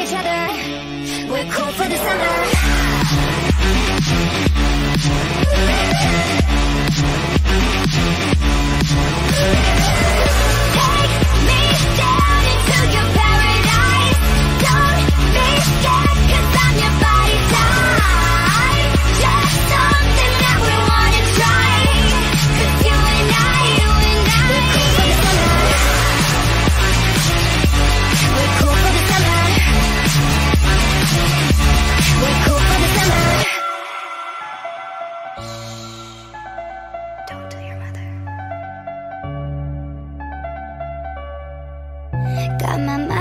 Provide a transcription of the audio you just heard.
each other. We're cool for the summer. Take me down into your paradise. Don't be scared, 'cause I'm your body type. Just something that we wanna try. 'Cause you and I, we're cool for the summer. We're cool for the summer. We're cool for the summer. Don't tell your mother. Got my mind